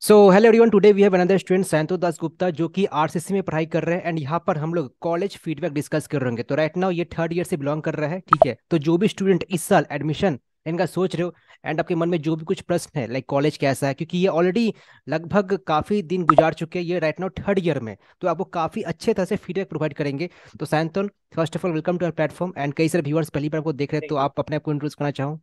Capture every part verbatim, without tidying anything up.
So hello everyone, today we have another student Santo Das Gupta जो कि RCC में पढ़ाई कर रहे हैं। एंड यहाँ पर हम लोग कॉलेज फीडबैक डिस्कस कर रहे होंगे। तो राइट नाउ ये थर्ड ईयर से बिलोंग कर रहा है, ठीक है। तो जो भी स्टूडेंट इस साल एडमिशन इनका सोच रहे हो एंड आपके मन में जो भी कुछ प्रश्न है लाइक कॉलेज कैसा है, क्योंकि ये ऑलरेडी लगभग काफी दिन गुजार चुके हैं, ये राइट नाउ थर्ड ईयर में, तो आपको काफी अच्छे तरह से फीडबैक प्रोवाइड करेंगे। तो Santan, first of all welcome to our platform. And कई सारे व्यूअर्स पहली बार आपको देख रहे हैं, तो Thank you. आप अपने आप को इंट्रोड्यूस करना चाहो।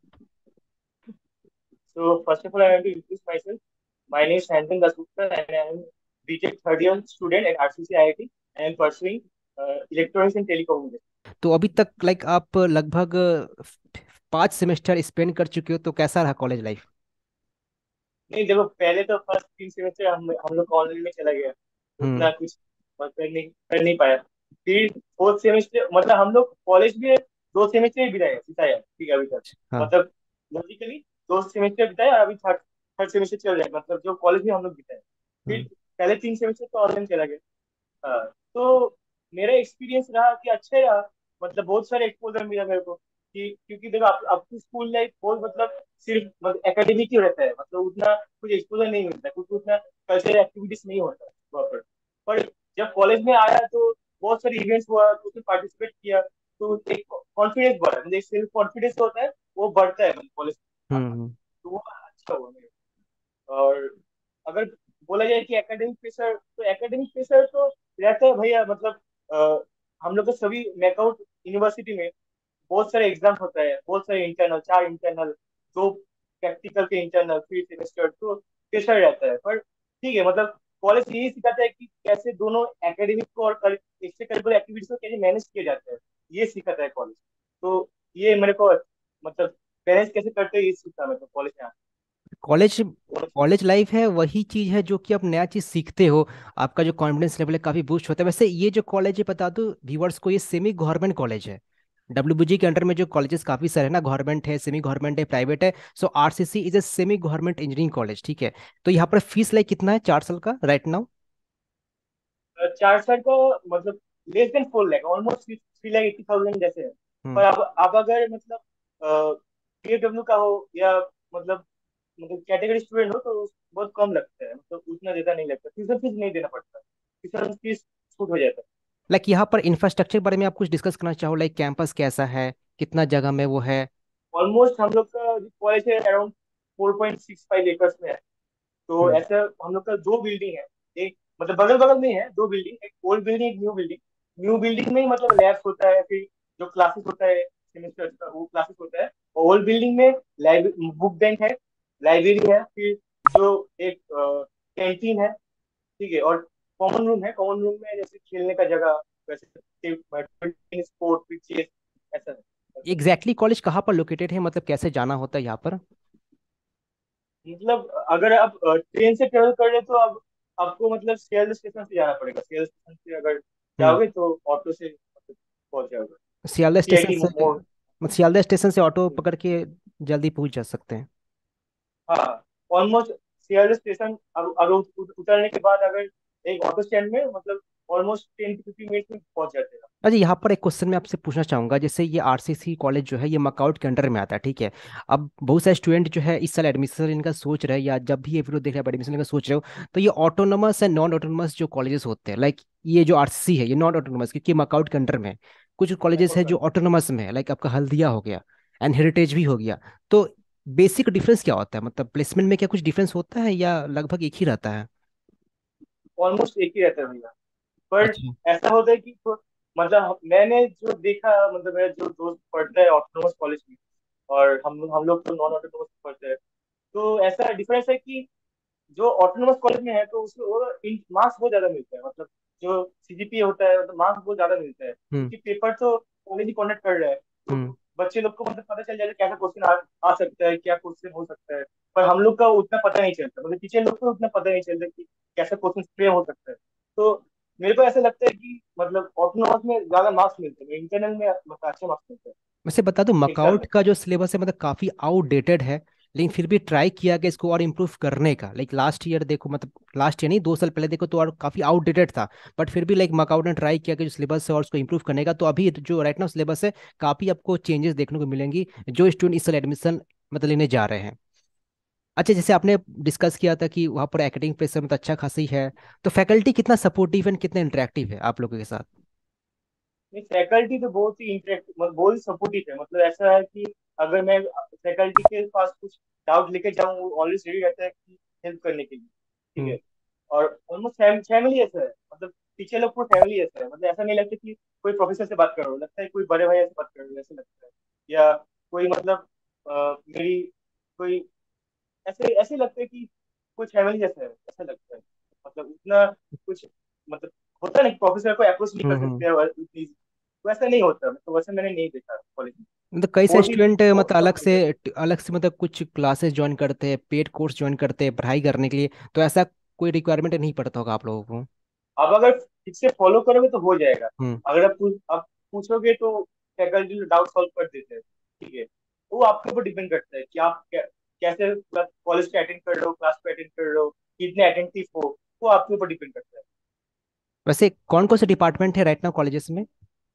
So first of all, I want to introduce myself. My name is Shantan Dasgupta and I am B Tech third year student at R C C I I T. I am pursuing uh, electronics and telecommunication. तो अभी तक like आप लगभग पांच semester spend कर चुके हो, तो कैसा रहा कॉलेज लाइफ? नहीं देखो, पहले तो फर्स्ट तीन सेमेस्टर हम हम लोग ऑनलाइन में चला गया, हम्म। उतना कुछ कर नहीं कर नहीं पाया। फिर फोर्थ सेमेस्टर मतलब हम लोग कॉलेज में दो सेमेस्टर ही बिताए बिताया ठीक है अभी तक। हाँ। मतलब लॉजिकली दो सेमेस्टर बिताया और अभी थर्ड थर्ड सेमेस्टर चल रहा है, मतलब जो कॉलेज में हम लोग बिताए। फिर हम्म। पहले तीन सेमेस्टर तो ऑनलाइन चला गया। हाँ, तो मेरा एक्सपीरियंस रहा कि अच्छा ही रहा। मतलब बहुत सारे एक्सपोजर मिला मेरे को कि क्योंकि देखो आप आपकी स्कूल लाइफ बहुत मतलब सिर्फ मतलब एकेडमिक ही रहता है, मतलब उतना कुछ एक्सपोजर नहीं मिलता, कुछ उतना कल्चरल एक्टिविटीज नहीं होता प्रॉपर। पर जब कॉलेज में आया तो बहुत सारे इवेंट्स हुआ तो उसमें पार्टिसिपेट किया, तो एक कॉन्फिडेंस बढ़ा, मतलब एक सेल्फ कॉन्फिडेंस होता है वो बढ़ता है मतलब कॉलेज में आके। हम्म। तो वो अच्छा हुआ मेरे को। और अगर बोला जाए कि एकेडमिक प्रेशर, तो एकेडमिक प्रेशर तो रहता है भैया। मतलब अ, हम लोग को सभी मैकआउट यूनिवर्सिटी में बहुत सारे एग्जाम होता है, बहुत सारे इंटरनल, चार इंटरनल, दो प्रैक्टिकल के इंटरनल, थ्री सेमेस्टर, तो प्रेशर रहता है। पर ठीक है, मतलब कॉलेज यही सिखाता है कि कैसे दोनों एकेडमिक को और एक्स्ट्रा करिकुलर एक्टिविटीज को कैसे मैनेज किया जाता है, ये सिखाता है कॉलेज। तो ये मेरे को मतलब बैलेंस कैसे करते हैं ये सीखा मेरे को कॉलेज में कॉलेज आके। कॉलेज लाइफ है वही चीज है जो कि आप नया चीज सीखते हो। आपका जो कॉन्फिडेंस लेवल है काफी बूस्ट होता है। वैसे ये जो कॉलेज है, बता दो व्यूअर्स को, ये सेमी गवर्नमेंट कॉलेज है। डब्ल्यूबीजी के अंडर में जो कॉलेजेस काफी सारे हैं ना, गवर्नमेंट है, सेमी गवर्नमेंट है, प्राइवेट है। So RCC is a semi government engineering college, ठीक है। तो यहाँ पर फीस लाइक कितना है चार साल का राइट नाउ? चार साल का मतलब less than four lakh, almost three lakh eighty thousand जैसे है। पर हम्म। आप आप अगर मतलब पीएफडब्ल्यू का हो या मतलब मतलब कैटेगरी स्टूडेंट हो तो बहुत कम लगता है, मतलब उतना ज्यादा नहीं लगता, ट्यूशन फीस नहीं देना पड़ता, ट्यूशन फीस छूट हो जाता है। लाइक यहाँ पर इंफ्रास्ट्रक्चर के बारे में आप कुछ डिस्कस करना चाहो, लाइक कैंपस कैसा है, कितना जगह में वो है? ऑलमोस्ट हम लोग का जो कॉलेज है around four point six five acres में है। तो हम्म। ऐसा हम लोग का दो बिल्डिंग है, एक मतलब बगल बगल में है, दो बिल्डिंग, एक ओल्ड बिल्डिंग, एक न्यू बिल्डिंग। न्यू बिल्डिंग में ही मतलब लैब्स होता है, फिर जो क्लासेस होता है सेमेस्टर का वो क्लासेस होता है। और ओल्ड बिल्डिंग में लाइब्रेरी, बुक बैंक है, लाइब्रेरी है, फिर जो एक कैंटीन है, ठीक है। और कॉमन रूम है, कॉमन रूम में जैसे खेलने का जगह, वैसे स्पोर्ट, फिर चेस, ऐसा है। एग्जैक्टली कॉलेज कहाँ पर लोकेटेड है, मतलब कैसे जाना होता है यहाँ पर? मतलब अगर आप ट्रेन से ट्रेवल कर रहे तो अब आपको मतलब सियालदह स्टेशन से जाना पड़ेगा। सियालदह स्टेशन से अगर हम्म। जाओगे तो ऑटो से मतलब पहुंच जाओगे सियालदह स्टेशन सीआईटी से, मोड़। मतलब सियालदह स्टेशन से ऑटो पकड़ के जल्दी पहुंच जा सकते हैं। हाँ, ऑलमोस्ट सियालदह स्टेशन अब अगर उत- उतरने के बाद अगर एक ऑटो स्टैंड में मतलब almost ten to fifteen minute में पहुंच जाते हैं। अच्छा, यहाँ पर एक क्वेश्चन मैं आपसे पूछना चाहूंगा। जैसे ये आरसीसी कॉलेज जो है ये मकाउट के अंडर में आता है, ठीक है। अब बहुत सारे स्टूडेंट जो है इस साल एडमिशन इनका सोच रहे हैं, या जब भी ये वीडियो देख रहे हैं एडमिशन इनका सोच रहे हो, तो ये ऑटोनोमस एंड नॉन ऑटोनोमस जो कॉलेजेस होते हैं, लाइक ये जो आरसीसी है ये नॉन ऑटोनोमस, क्योंकि मकाउट के अंडर में है। कुछ कॉलेजेस है जो ऑटोनोमस में है, लाइक आपका हल्दिया हो गया एंड हेरिटेज भी हो गया। तो बेसिक डिफरेंस क्या होता है, मतलब प्लेसमेंट में क्या कुछ डिफरेंस होता है या लगभग एक ही रहता है? ऑलमोस्ट एक ही रहता है भैया। पर अच्छा। ऐसा होता है कि तो, मतलब मैंने जो देखा, मतलब मेरा जो दोस्त पढ़ता है ऑटोनोमस कॉलेज में और हम हम लोग तो नॉन ऑटोनोमस पढ़ते हैं, तो ऐसा डिफरेंस है कि जो ऑटोनोमस कॉलेज में है तो उसमें वो मार्क्स बहुत ज्यादा मिलता है। मतलब जो सीजीपीए होता है मतलब मार्क्स बहुत ज्यादा मिलता है, हम्म। क्योंकि पेपर तो कॉलेज ही कंडक्ट कर रहा है। तो हम्म। बच्चे लोग को मतलब पता चल जाएगा कैसा क्वेश्चन आ, आ सकता है, क्या क्वेश्चन हो सकता है। पर हम लोग का उतना पता नहीं चलता, मतलब टीचर लोग को उतना पता नहीं चलता कि कैसा क्वेश्चन फ्रेम हो सकता है। तो मेरे को ऐसा लगता है कि मतलब ऑटोनोमस में ज्यादा मार्क्स मिलते हैं, इंटरनल में मतलब अच्छे मार्क्स मिलते हैं वैसे बता दो एग्जाम मकाउट में। का जो सिलेबस है मतलब काफी आउटडेटेड है, लेकिन फिर भी ट्राई किया गया इसको और इम्प्रूव करने का। लाइक लास्ट ईयर देखो, मतलब लास्ट ईयर नहीं, दो साल पहले देखो तो और काफी आउटडेटेड था। बट फिर भी लाइक मकाउट ने ट्राई किया कि जो सिलेबस है और उसको इम्प्रूव करने का। तो अभी जो राइट नाउ सिलेबस है, काफी आपको चेंजेस देखने को मिलेंगी जो स्टूडेंट इस साल एडमिशन मतलब लेने जा रहे हैं। अच्छा, जैसे आपने डिस्कस किया था कि वहाँ पर एकेडमिक प्रेशर में तो अच्छा खासी है, तो फैकल्टी कितना सपोर्टिव एंड कितना इंटरेक्टिव है आप लोगों के साथ? नहीं, फैकल्टी तो बहुत ही इंटरेक्ट बहुत ही सपोर्टिव है। मतलब ऐसा है कि अगर मैं फैकल्टी के पास कुछ डाउट लेके जाऊँ, वो ऑलवेज रेडी रहता है कि हेल्प करने के लिए। ठीक हम्म। है। और ऑलमोस्ट फैमिली ऐसा है, मतलब टीचर लोग को फैमिली ऐसा है। मतलब ऐसा नहीं लगता कि कोई प्रोफेसर से बात कर रहा हो, लगता है कोई बड़े भैया से बात कर रहे हो ऐसा लगता है। या कोई मतलब अ, मेरी कोई ऐसे ऐसे लगता है कि कोई फैमिली जैसा है, ऐसा लगता है। मतलब उतना कुछ मतलब होता नहीं, प्रोफेसर को अप्रोच नहीं हम्म। कर हम्म। सकते हैं और उतनी वैसा नहीं होता। तो वैसे मैंने नहीं देखा कॉलेज में। मतलब कई से बहुत ही स्टूडेंट मतलब अलग से, सपोर्टिव है। अलग से मतलब कुछ क्लासेस ज्वाइन करते हैं, पेड कोर्स ज्वाइन करते हैं पढ़ाई करने के लिए, तो ऐसा कोई रिक्वायरमेंट नहीं पड़ता होगा आप लोगों को? अब अगर ठीक से फॉलो करोगे तो हो जाएगा। हम्म। अगर आप पूछ आप पूछोगे तो फैकल्टी डाउट सॉल्व कर देते हैं। ठीक है। वो आपके ऊपर डिपेंड करता है कि आप कै, कैसे कॉलेज के अटेंड कर रहे हो, क्लास पे अटेंड कर रहे हो, कितने अटेंटिव हो। वो आपके ऊपर डिपेंड करता है। वैसे कौन कौन से डिपार्टमेंट है राइट नाउ कॉलेजेस में?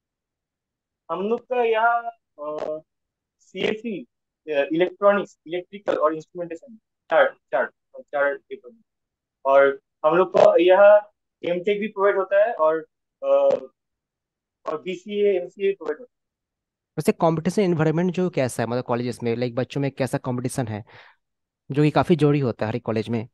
हम लोग का यहाँ सीएससी, इलेक्ट्रॉनिक्स, इलेक्ट्रिकल और इंस्ट्रूमेंटेशन, चार चार चार पेपर में। और हम लोग को यहाँ एमटेक भी प्रोवाइड होता है, और अ, और बीसीए एमसीए प्रोवाइड होता वैसे कंपटीशन एनवायरनमेंट जो कैसा है मतलब कॉलेजेस में, लाइक बच्चों में कैसा कंपटीशन है, जो कि काफ़ी जरूरी होता है हर एक कॉलेज में?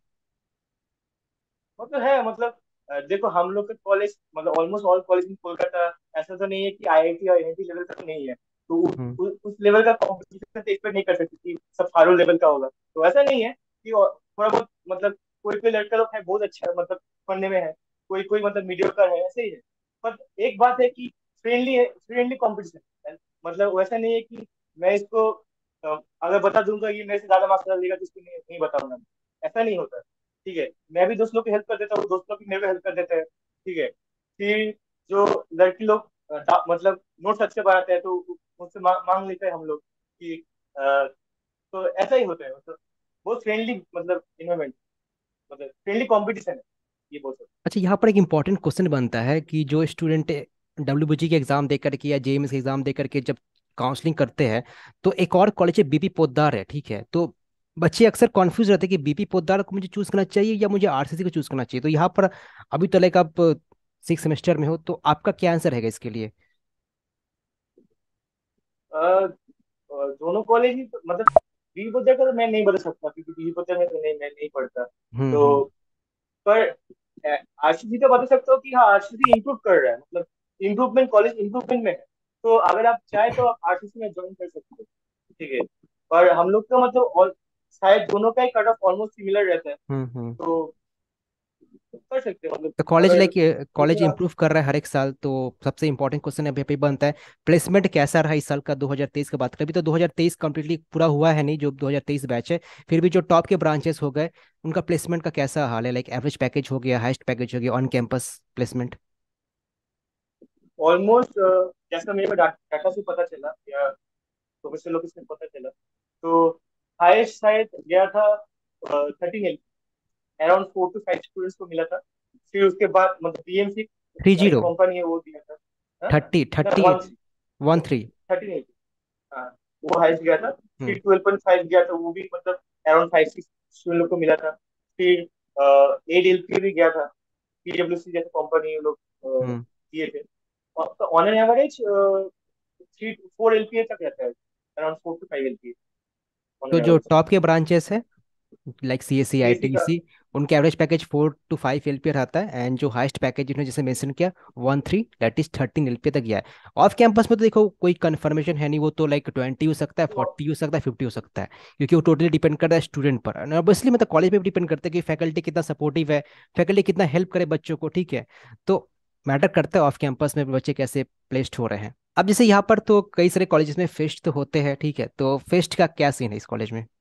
है। मतलब है मतलब अ, देखो हम लोग का कॉलेज मतलब almost all college in Kolkata, ऐसा तो नहीं है कि आईआईटी और एनआईटी लेवल तक नहीं है। तो उ, हम्म। उ, उस लेवल का कंपटीशन तो एक्सपेक्ट नहीं कर सकते कि सब फारो लेवल का होगा। तो ऐसा नहीं है कि और थोड़ा बहुत मतलब कोई कोई लड़का लोग है बहुत अच्छा मतलब पढ़ने में है, कोई कोई मतलब मीडियोकर है, ऐसे ही है। पर एक बात है कि फ्रेंडली है, फ्रेंडली कंपटीशन। मतलब वैसा नहीं है कि मैं इसको अ, अगर बता दूंगा ये मेरे से ज्यादा मार्क्स ला लेगा तो इसको नहीं, नहीं बताऊंगा। ऐसा नहीं होता। ठीक है। मैं भी दोस्त लोग की हेल्प कर देता हूँ, दोस्त लोग भी मेरे को हेल्प कर देते हैं। ठीक है। फिर जो लड़की लोग अ, डा- मतलब नोट्स अच्छे बनाते हैं तो उनसे मा, मांग लेते हैं हम लोग कि अ, तो ऐसा ही होता है। मतलब बहुत फ्रेंडली मतलब इन्वायरमेंट, मतलब फ्रेंडली कंपटीशन है, ये बोल सकते अच्छा, यहाँ पर एक इम्पॉर्टेंट क्वेश्चन बनता है कि जो स्टूडेंट डब्ल्यू के एग्जाम दे करके या जे के एग्जाम दे करके जब काउंसलिंग करते हैं, तो एक और कॉलेज है बीपी पोद्दार है, ठीक है? तो बच्चे अक्सर कॉन्फ्यूज रहते हैं कि बीपी पोद्दार को मुझे चूज करना चाहिए या मुझे आरसीसी को चूज करना चाहिए। तो यहाँ पर अभी तो लाइक आप सिक्स सेमेस्टर में हो, तो आपका क्या आंसर रहेगा इसके लिए? हैं। अ, अ, दोनों कॉलेज ही तो- मतलब बी बच्चा का तो मैं नहीं बता सकता क्योंकि बी बच्चा में तो नहीं, मैं नहीं पढ़ता। हम्म। हम्म। तो पर आरसीसी का बता सकता हूँ कि हाँ आरसीसी इम्प्रूव कर रहा है। मतलब इम्प्रूवमेंट, कॉलेज इम्प्रूवमेंट में है। तो अगर आप चाहे तो आप आरसीसी में ज्वाइन कर सकते हो। ठीक है। पर हम लोग का मतलब और शायद दोनों का ही कट ऑफ ऑलमोस्ट सिमिलर रहता है। हम्म। हम्म। तो कर सकते हैं मतलब तो कॉलेज अगर लाइक कॉलेज मुझे आप। इंप्रूव कर रहा है हर एक साल, तो सबसे इंपॉर्टेंट क्वेश्चन अभी पे बनता है, प्लेसमेंट कैसा रहा इस साल का? दो हज़ार तेईस का बात करें, अभी तो दो हज़ार तेईस कंप्लीटली पूरा हुआ है नहीं, जो दो हज़ार तेईस बैच है, फिर भी जो टॉप के ब्रांचेस हो गए, उनका प्लेसमेंट का कैसा हाल है? लाइक एवरेज पैकेज हो गया, हाईएस्ट पैकेज हो गया, ऑन कैंपस प्लेसमेंट? ऑलमोस्ट जैसा मेरे को डाटा से पता चला या प्रोफेसर लोग से पता चला, तो हाईएस्ट शायद गया था thirteen, around four to five students को मिला था। फिर उसके बाद मतलब बीएमसी थ्री एक जीरो कंपनी है वो दिया था। हाँ? थर्टी ना thirty one one three thirteen eight. हाँ, वो हाईएस्ट गया था। हम्म। फिर ट्वेल्व पॉइंट फाइव गया था, वो भी मतलब अराउंड फाइव सिक्स स्टूडेंट लोग को मिला था। फिर एट एलपी भी गया था, पीडब्ल्यूसी जैसे कंपनी लोग अ, हम्म। दिए थे। On an average three four LPA तक रहता है, around four to five LPA on तो एन जो एवरेज। टॉप के ब्रांचेस है like C S C I CSC T का सी, उनके average package four to five L P रहता है, एंड जो हाईएस्ट पैकेज जिन्होंने जैसे मेंशन किया one three that is thirteen L P तक गया है। ऑफ कैंपस में तो देखो कोई कंफर्मेशन है नहीं, वो तो लाइक ट्वेंटी हो सकता है, फोर्टी हो सकता है, फिफ्टी हो सकता है, क्योंकि वो टोटली डिपेंड करता है स्टूडेंट पर। ऑब्वियसली मतलब कॉलेज पे भी डिपेंड करता है कि फैकल्टी कितना सपोर्टिव है, फैकल्टी कितना हेल्प करे बच्चों को, ठीक है? तो मैटर करता है ऑफ कैंपस में बच्चे कैसे प्लेस्ड हो रहे हैं। अब जैसे यहाँ पर तो कई सारे कॉलेजेस में फेस्ट तो होते हैं, ठीक है? तो फेस्ट का क्या सीन है इस कॉलेज में?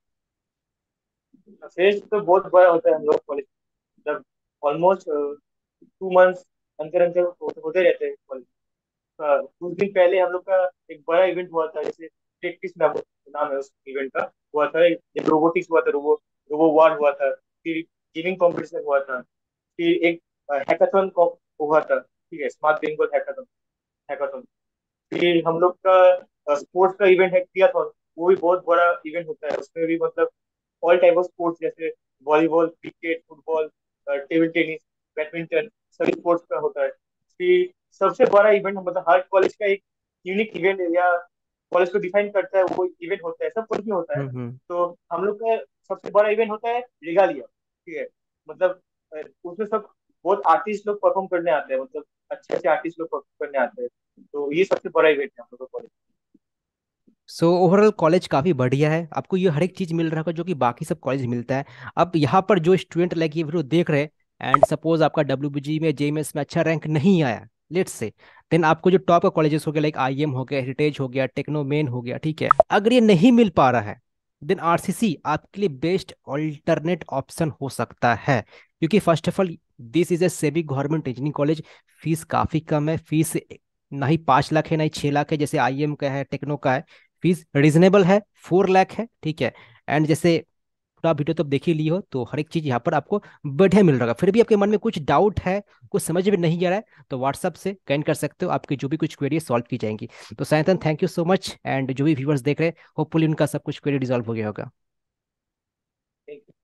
फेस्ट तो बहुत बड़ा होता है हम लोग कॉलेज, मतलब ऑलमोस्ट टू मंथ्स अंतर अंतर हो, होते रहते हैं कॉलेज। हाँ, कुछ दिन पहले हम लोग का एक बड़ा इवेंट हुआ था, जैसे टेक्टिस नाम नाम है उस इवेंट का। हुआ था एक, एक रोबोटिक्स हुआ था, रोबो रोबो वार हुआ था। फिर गेमिंग कंपटीशन हुआ था। फिर एक हैकाथन हुआ था। ठीक है, स्मार्ट बंगाल हैकाथन हैकाथन फिर हम लोग का स्पोर्ट्स का इवेंट है क्रियाथन। वो भी बहुत बड़ा इवेंट होता है, उसमें भी मतलब ऑल टाइप ऑफ स्पोर्ट्स जैसे volleyball, cricket, football, table tennis, badminton, सभी स्पोर्ट्स का होता है। फिर सबसे बड़ा इवेंट मतलब हर कॉलेज का एक यूनिक इवेंट या कॉलेज को डिफाइन करता है वो इवेंट होता है, सब कॉलेज में होता है। हम्म हम्म। तो हम लोग का सबसे बड़ा इवेंट होता है रिगालिया, ठीक है। मतलब अ, उसमें सब बहुत आर्टिस्ट लोग परफॉर्म करने आते हैं, मतलब अच्छे अच्छे आर्टिस्ट लोग परफॉर्म करने आते हैं। तो ये सबसे बड़ा इवेंट है हम लोग का कॉलेज। सो ओवरऑल कॉलेज काफ़ी बढ़िया है, आपको ये हर एक चीज़ मिल रहा होगा जो कि बाकी सब कॉलेज मिलता है। अब यहाँ पर जो स्टूडेंट लाइक ये वीडियो देख रहे हैं, एंड सपोज आपका डब्ल्यू में जेईएमएस में अच्छा रैंक नहीं आया, लेट्स से, देन आपको जो टॉप का कॉलेजेस हो गया लाइक आईएम हो गया, हेरिटेज हो गया, टेक्नोमेन हो गया, ठीक है, अगर ये नहीं मिल पा रहा है, देन आरसीसी आपके लिए बेस्ट ऑल्टरनेट ऑप्शन हो सकता है। क्योंकि first of all this is a semi government engineering college, fees काफ़ी कम है, फीस ना ही पाँच लाख है ना ही छः लाख है जैसे आईएम का है, टेक्नो का है। फीस रिजनेबल है, फोर लाख है, ठीक है। एंड जैसे पूरा वीडियो तो आप देख ही ली हो, तो हर एक चीज यहाँ पर आपको बढ़िया मिल रहा है। फिर भी आपके मन में कुछ डाउट है, कुछ समझ में नहीं आ रहा है, तो व्हाट्सअप से कनेक्ट कर सकते हो, आपकी जो भी कुछ क्वेरी सॉल्व की जाएंगी। तो Sayantan thank you so much, and जो भी व्यूवर्स देख रहे हैं होपफुली उनका सब कुछ क्वेरी रिजॉल्व हो गया होगा।